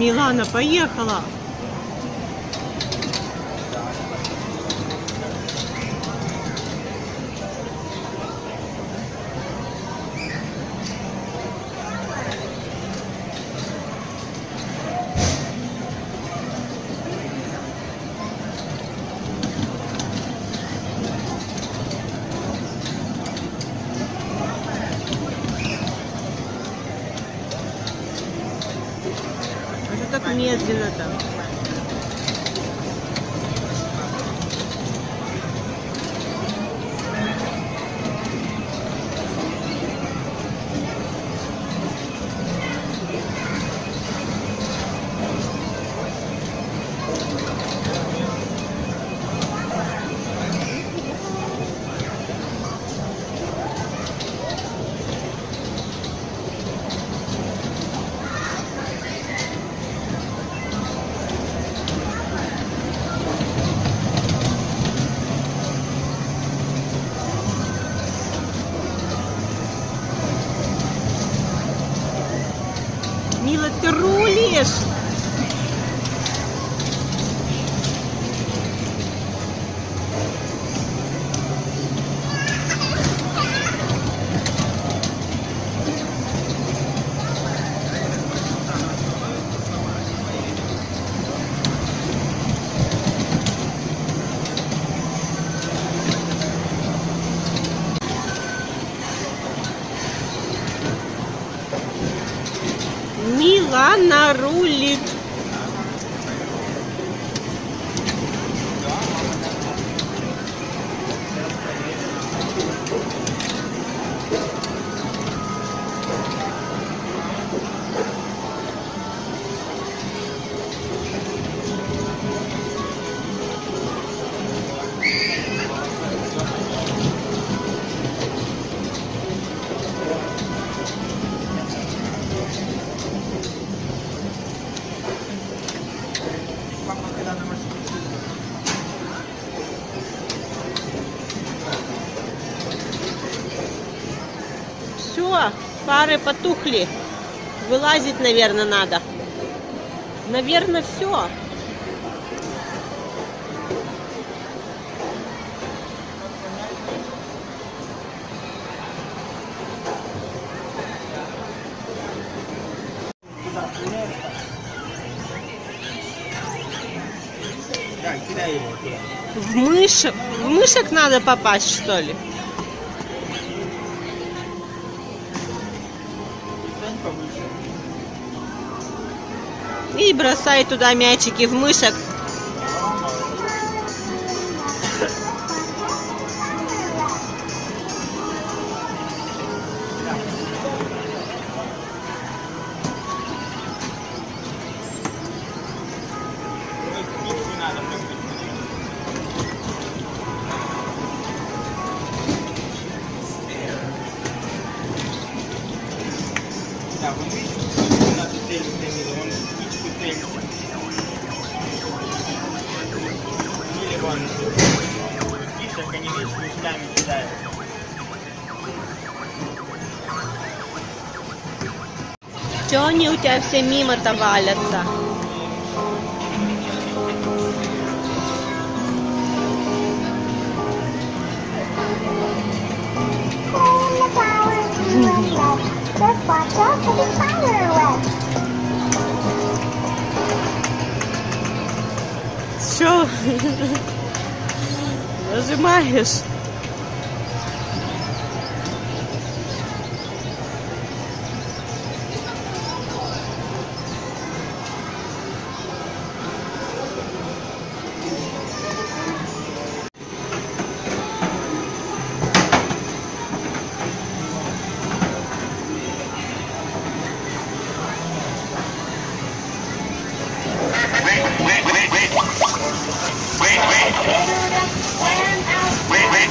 Милана поехала. Так медленно-то. Мила, ты рулишь! Милана рулит. Все, фары потухли. Вылазить, наверное, надо. Наверное, все. В мышек надо попасть, что ли? И бросай туда мячики в мышек. Чё они у тебя все мимо-то валятся? Чё? Нажимаешь? Wait.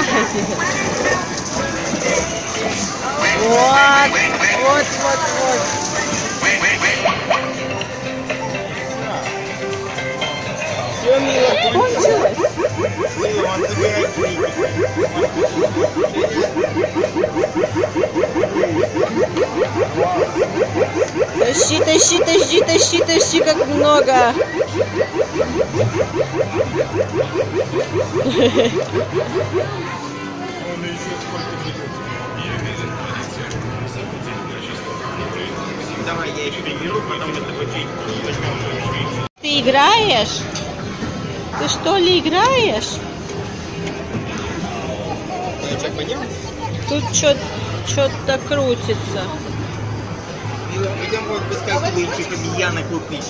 Вот, вот, вот, вот. Все, Мила, Кончилось? Мила, он забирает Тащи, тащи, тащи, тащи, тащи, как много. Он еще сколько придет. Давай я еще беру, потом мы с тобой возьмем. Ты играешь? Ты что ли играешь? Пойдем? Тут что-то крутится. Мила, идем вот выскакивающих обезьянок купить.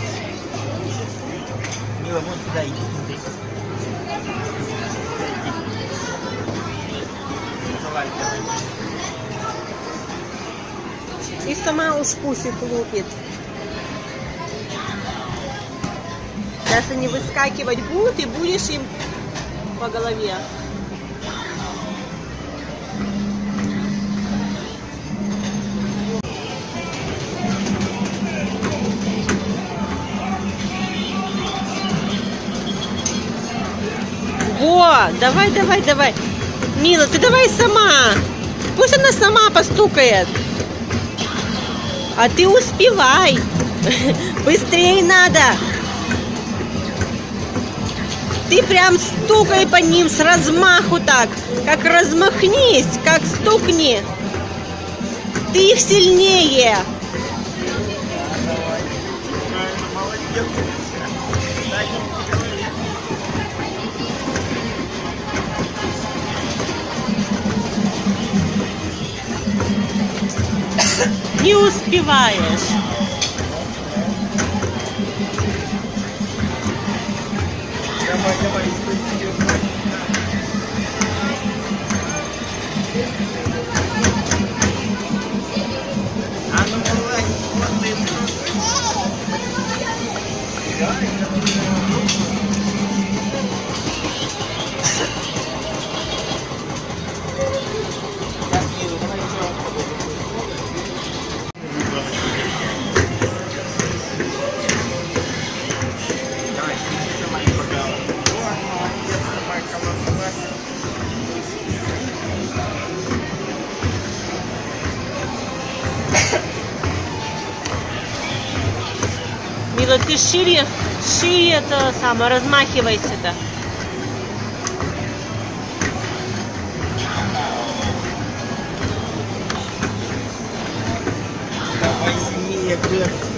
Мила, вот сюда иди, смотри. Давай, давай. И сама уж пусик лупит. Сейчас они выскакивать будут, и будешь им по голове. Во, давай, давай, давай. Мила, ты давай сама. Пусть она сама постукает. А ты успевай. Быстрее надо. Ты прям стукай по ним с размаху так. Как размахнись, как стукни. Ты их сильнее. Молодец. Не успеваешь. Давай, давай, а ну давай, смотри. Мила, ты шире это самое, размахивайся-то. Давай сильнее, крепко.